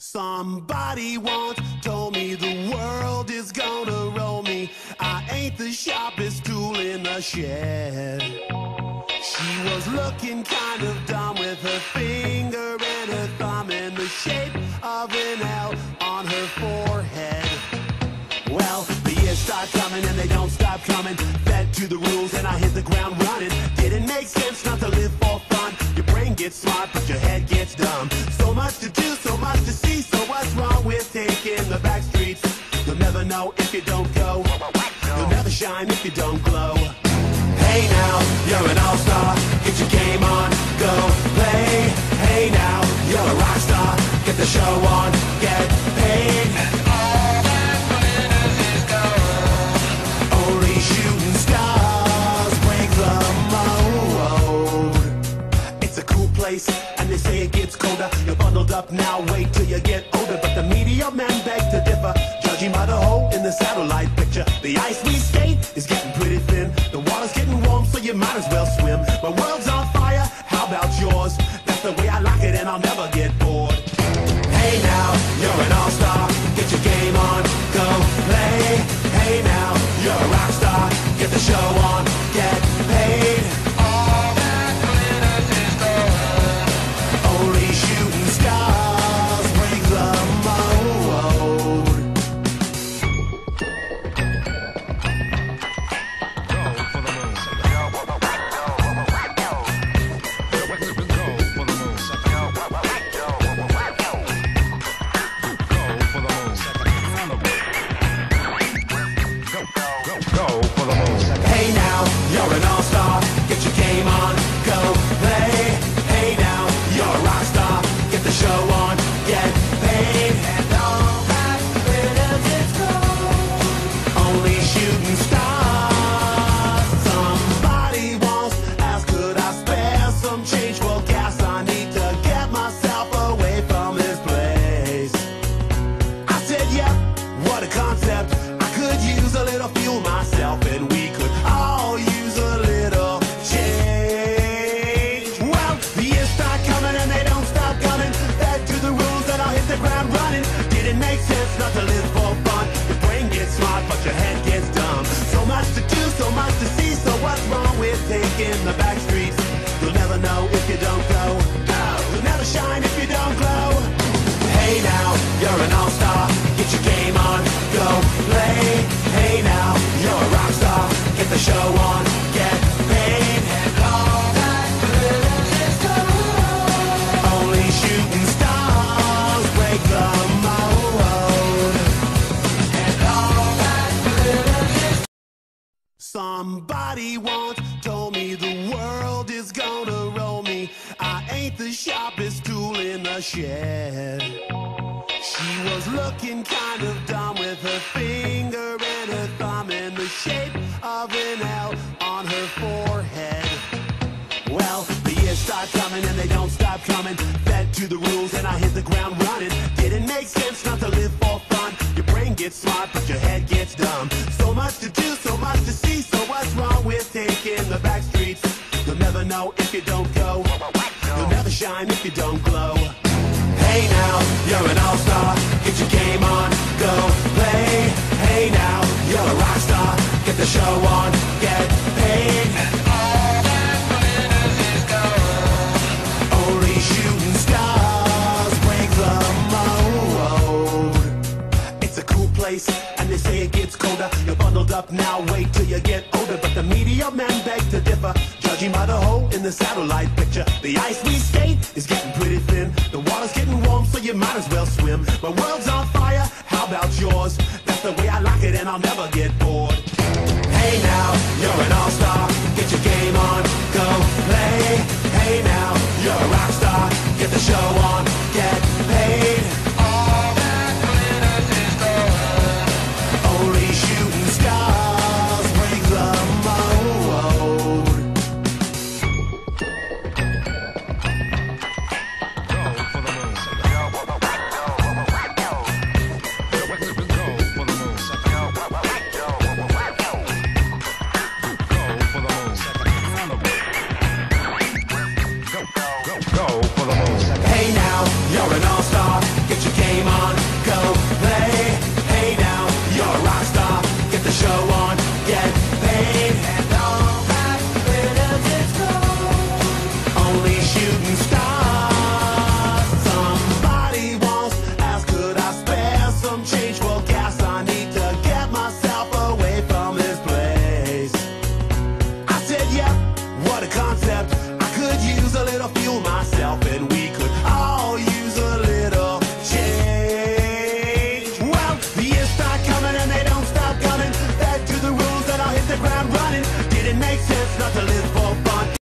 Somebody once told me the world is gonna roll me. I ain't the sharpest tool in the shed. She was looking kind of dumb with her finger and her thumb in the shape of an L on her forehead. Well, the years start coming and they don't stop coming. Fed to the rules and I hit the ground running. Didn't make sense not to live for fun. Your brain gets smart but your head gets dumb. So much to do, so much to see. So what's wrong with taking the back streets? You'll never know if you don't go. You'll never shine if you don't glow. Hey now, you're an all-star. Get your game on, go play. Hey now, you're a rock star. Get the show on, get paid. And all that glitters is gold. Only shooting stars break the mold. It's a cool place, and they say it gets colder. You're bundled up now, wait till you get older. But the media men beg to differ, judging by the hole in the satellite picture. The ice we skate is getting pretty thin. The water's getting warm, so you might as well swim. My world's on fire, how about yours? That's the way I like it, and I'll never get bored. Hey now, you're an all-star. Get your game on, go play. Hey now, you're a rock star. Get the show on, get paid. All that glitters is gold. Only shooting stars break the mold. Hey now, you're an all-star. Get your game on, go play. Hey now, you're a rock star. Get the show on, get paid. And all that glitters is gold. Only shooting stars. Somebody once asked, could I spare some change for gas? I need to get myself away from this place. I said, yeah, what a concept. I could use a little fuel myself, and we could all use a little change. Well, the years start coming and they don't stop coming. Fed to the rules and I'll hit the ground running. Didn't make sense not to live for fun. Your brain gets smart but your head gets dumb. So much to do, so much to see. So what's wrong with taking the back streets? You'll never know if you don't go. You'll never shine if you don't glow. Hey now, you're an all-star. Get your game on, go play. Hey now, you're a rock star. Get the show on, get paid. And all that glitters is gold. Only shooting stars break the mold. And all that glitters is. Somebody once told me the world is gonna roll me. I ain't the sharpest tool in the shed. She was looking kind of dumb with her finger and her thumb in the shape of an L on her forehead. Well, the years start coming and they don't stop coming. Fed to the rules and I hit the ground running. Didn't make sense not to live for fun. Your brain gets smart but your head gets dumb. So much to do, so much to see. So what's wrong with taking the back streets? You'll never know if you don't go. You'll never shine if you don't glow. Hey now, you're an all-star. Get your game on, go play. Hey now, you're a rock star. Get the show on, get paid. And all that glitters is gold. Only shooting stars break the mold. It's a cool place, and they say it gets colder. You're bundled up now, wait till you get older. But the media men beg to differ, judging by the hole in the satellite picture. The ice we skate is getting pretty thin. The water's getting warm, so you might as well swim. My world's on fire, how about yours? That's the way I like it, and I'll never get bored. Hey now, you're an all-star. Get your game on, go play. Hey now, you're a rock star. Get the show on, get paid.